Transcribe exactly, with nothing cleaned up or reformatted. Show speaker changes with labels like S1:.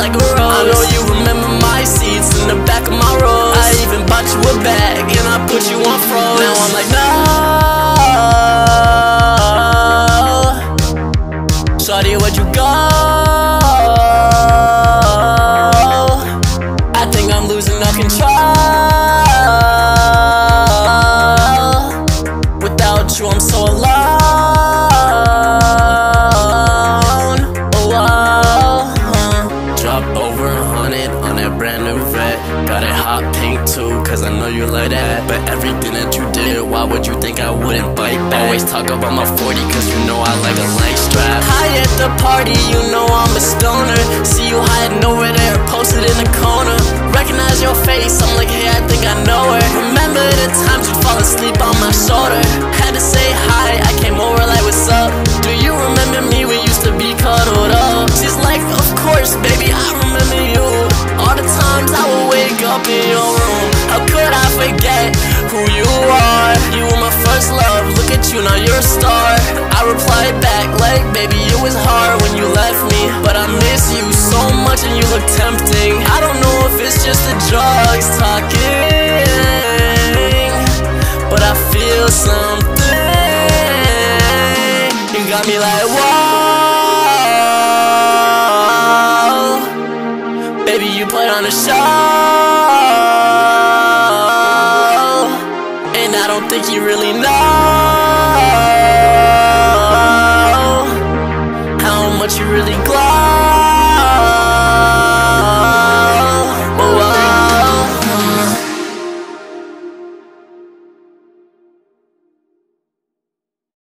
S1: like a rose. I know you remember my seats in the back of my Rolls. I even bought you a bag and I put you on froze. Now I'm like, no, shawty, where'd you go? I think I'm losing all control. Without you, I'm so alone. Oh, oh, uh. Drop over a hundred on that brand new vet. Got it hot pink too, cause I know you like that. But everything that you did, why would you think I wouldn't bite back? Always talk about my forty, cause you know I like a light strap. High at the party, you know I'm a stoner. See you hiding over there, posted in the corner. Recognize your face, I'm like, hey, I think I know her. Remember the times you'd fall asleep on my shoulder. Had to say hi, I came over like, what's up? Do you remember me? We used to be cuddled up. She's like, of course, baby, I remember you. All the times I would wake up in your room. How could I forget who you are? You were my first love, look at you, now you're a star. I replied back like, baby, it was hard when you left me, but I miss you so much and you look tempting. I don't know if it's just the drugs talking, but I feel something. You got me like, whoa, baby, you put on a show, and I don't think you really know.